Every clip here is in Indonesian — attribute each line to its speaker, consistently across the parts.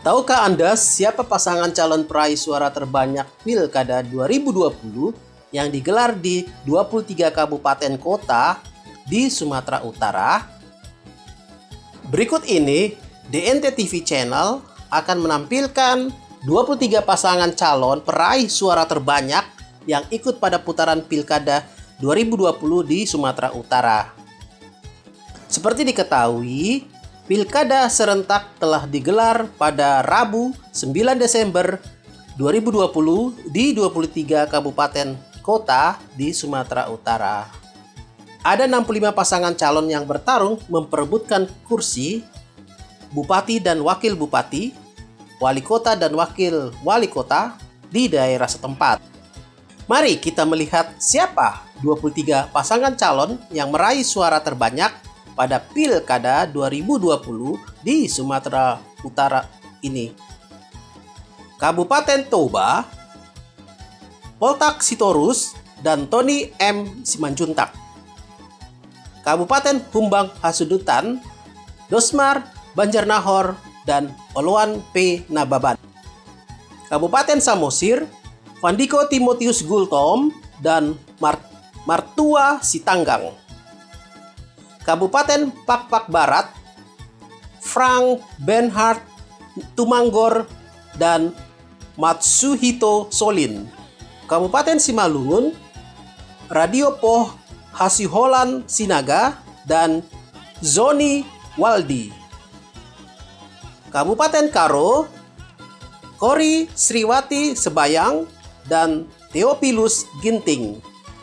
Speaker 1: Tahukah Anda siapa pasangan calon peraih suara terbanyak Pilkada 2020 yang digelar di 23 kabupaten kota di Sumatera Utara? Berikut ini, DNT TV Channel akan menampilkan 23 pasangan calon peraih suara terbanyak yang ikut pada putaran Pilkada 2020 di Sumatera Utara. Seperti diketahui, Pilkada serentak telah digelar pada Rabu 9 Desember 2020 di 23 kabupaten kota di Sumatera Utara. Ada 65 pasangan calon yang bertarung memperebutkan kursi Bupati dan Wakil Bupati, Wali Kota dan Wakil Wali Kota di daerah setempat. Mari kita melihat siapa 23 pasangan calon yang meraih suara terbanyak pada Pilkada 2020 di Sumatera Utara ini. Kabupaten Toba, Poltak Sitorus dan Tony M. Simanjuntak. Kabupaten Humbang Hasudutan, Dosmar Banjarnahor dan Oloan P. Nababan. Kabupaten Samosir, Vandiko Timotius Gultom dan Martua Sitanggang. Kabupaten Pakpak Barat, Frank Benhard Tumanggor dan Matsuhito Solin. Kabupaten Simalungun, Radio Poh Hasiholan Sinaga dan Zoni Waldi. Kabupaten Karo, Kori Sriwati Sebayang dan Theophilus Ginting.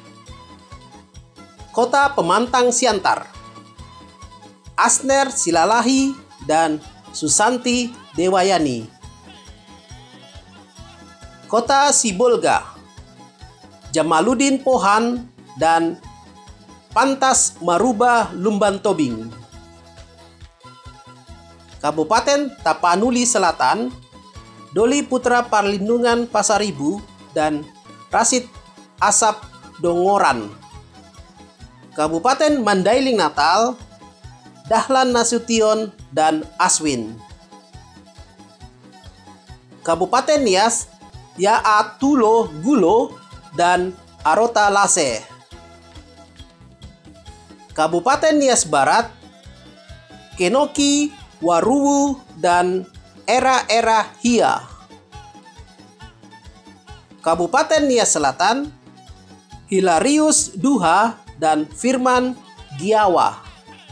Speaker 1: Kota Pemantang Siantar, Asner Silalahi dan Susanti Dewayani. Kota Sibolga, Jamaluddin Pohan dan Pantas Maruba Lumban Tobing. Kabupaten Tapanuli Selatan, Doli Putra Parlindungan Pasaribu dan Rasid Asap Dongoran. Kabupaten Mandailing Natal, Dahlan Nasution dan Aswin. Kabupaten Nias, Yaatulo Gulo dan Arota Lase. Kabupaten Nias Barat, Kenoki Waruwu dan Era Hia. Kabupaten Nias Selatan, Hilarius Duha dan Firman Giawa.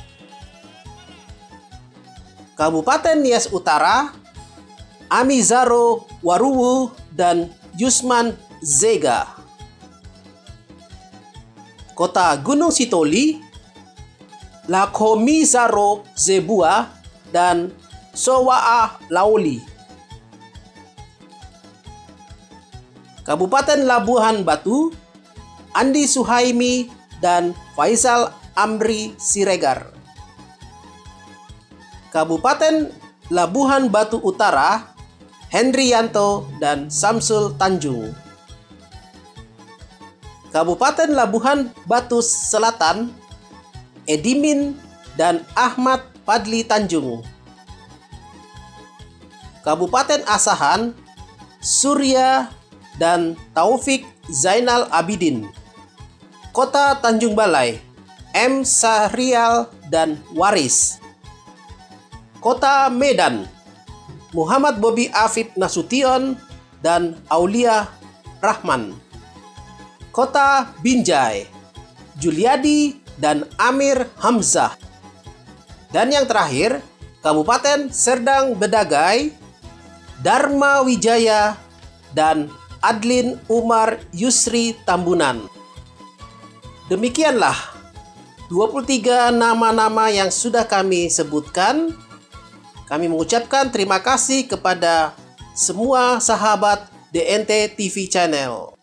Speaker 1: Kabupaten Nias Utara, Amizaro Waruwu dan Yusman Zega. Kota Gunung Sitoli, Lakomizaro Zebua dan Sowa'a Laoli. Kabupaten Labuhan Batu, Andi Suhaimi dan Faisal Amri Siregar. Kabupaten Labuhan Batu Utara, Hendriyanto dan Samsul Tanjung. Kabupaten Labuhan Batu Selatan, Edimin dan Ahmad Padli Tanjung. Kabupaten Asahan, Surya dan Taufik Zainal Abidin. Kota Tanjung Balai, M. Sahrial dan Waris. Kota Medan, Muhammad Bobi Afif Nasution dan Aulia Rahman. Kota Binjai, Juliadi dan Amir Hamzah. Dan yang terakhir, Kabupaten Serdang Bedagai, Dharma Wijaya dan Adlin Umar Yusri Tambunan. Demikianlah 23 nama-nama yang sudah kami sebutkan. Kami mengucapkan terima kasih kepada semua sahabat DNT TV Channel.